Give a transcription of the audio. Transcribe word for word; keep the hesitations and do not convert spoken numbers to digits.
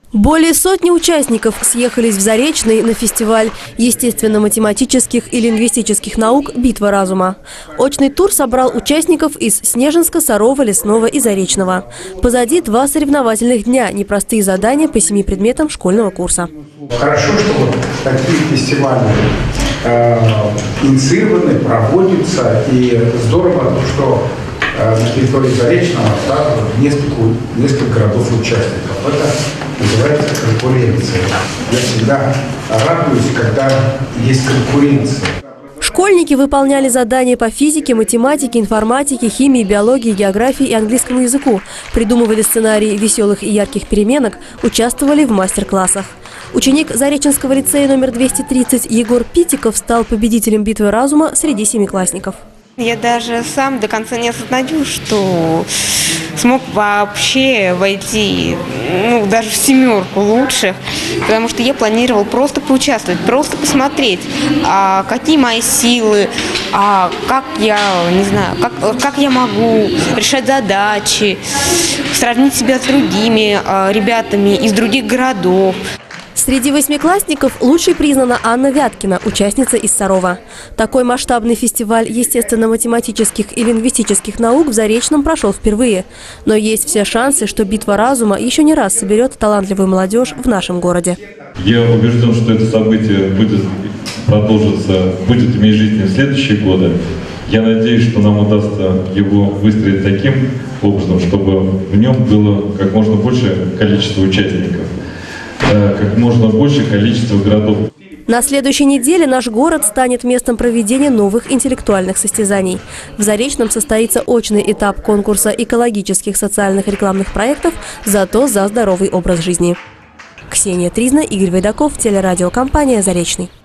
Более сотни участников съехались в Заречный на фестиваль естественно-математических и лингвистических наук «Битва разума». Очный тур собрал участников из Снежинска, Сарова, Лесного и Заречного. Позади два соревновательных дня, непростые задания по семи предметам школьного курса. Хорошо, что вот такие фестивали э, инициированы, проводятся, и здорово, что э, на территории Заречного да, несколько, несколько городов участников. Это называется конкуренция. Я всегда радуюсь, когда есть конкуренция. Школьники выполняли задания по физике, математике, информатике, химии, биологии, географии и английскому языку, придумывали сценарии веселых и ярких переменок, участвовали в мастер-классах. Ученик Зареченского лицея номер двести тридцать Егор Питиков стал победителем битвы разума среди семиклассников. Я даже сам до конца не осознаю, что смог вообще войти, ну, даже в семерку лучших, потому что я планировал просто поучаствовать, просто посмотреть, а какие мои силы, а как я, не знаю, как, как я могу решать задачи, сравнить себя с другими а, ребятами из других городов. Среди восьмиклассников лучшей признана Анна Вяткина, участница из Сарова. Такой масштабный фестиваль естественно-математических и лингвистических наук в Заречном прошел впервые. Но есть все шансы, что битва разума еще не раз соберет талантливую молодежь в нашем городе. Я убежден, что это событие будет продолжиться, будет иметь жизнь в следующие годы. Я надеюсь, что нам удастся его выстроить таким образом, чтобы в нем было как можно большее количество участников, как можно большее количество городов. На следующей неделе наш город станет местом проведения новых интеллектуальных состязаний. В Заречном состоится очный этап конкурса экологических социальных рекламных проектов «Зато за здоровый образ жизни». Ксения Тризна, Игорь Вайдаков, телерадиокомпания «Заречный».